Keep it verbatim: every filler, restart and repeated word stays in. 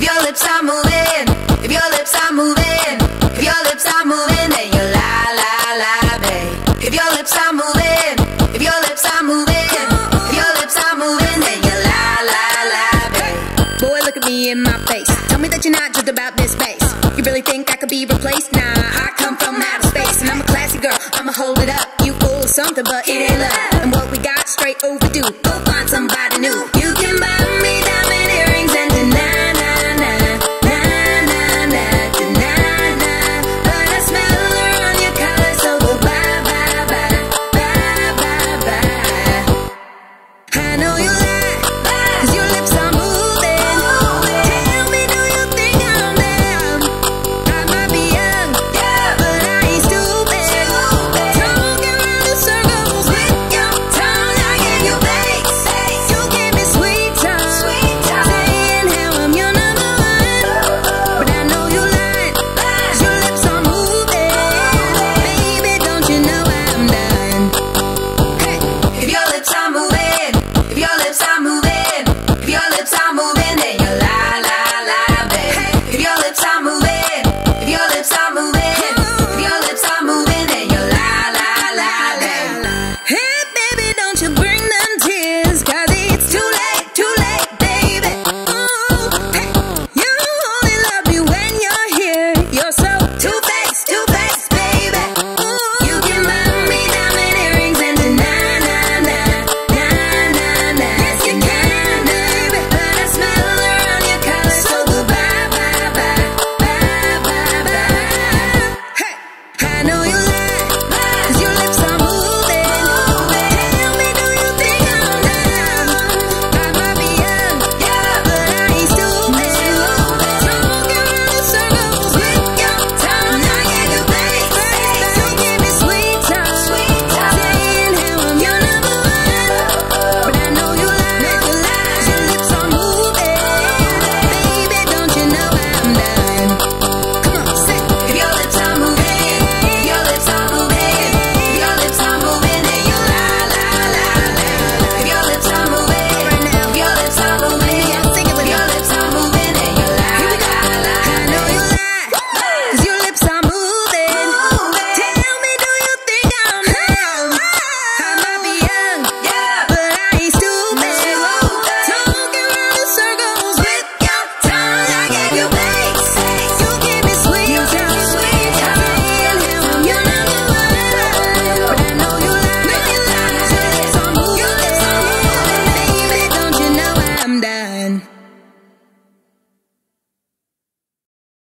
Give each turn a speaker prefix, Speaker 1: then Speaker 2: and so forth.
Speaker 1: If your lips are moving, if your lips are moving, if your lips are moving, then you la la la, babe. If your lips are moving, if your lips are moving, if your lips are moving, then you la la la, babe.
Speaker 2: Boy, look at me in my face. Tell me that you're not just about this bass. You really think I could be replaced? Nah, I come from outer space, and I'm a classy girl. I'ma hold it up. You full of something, but it ain't love. And what we got straight overdue. Go find somebody new.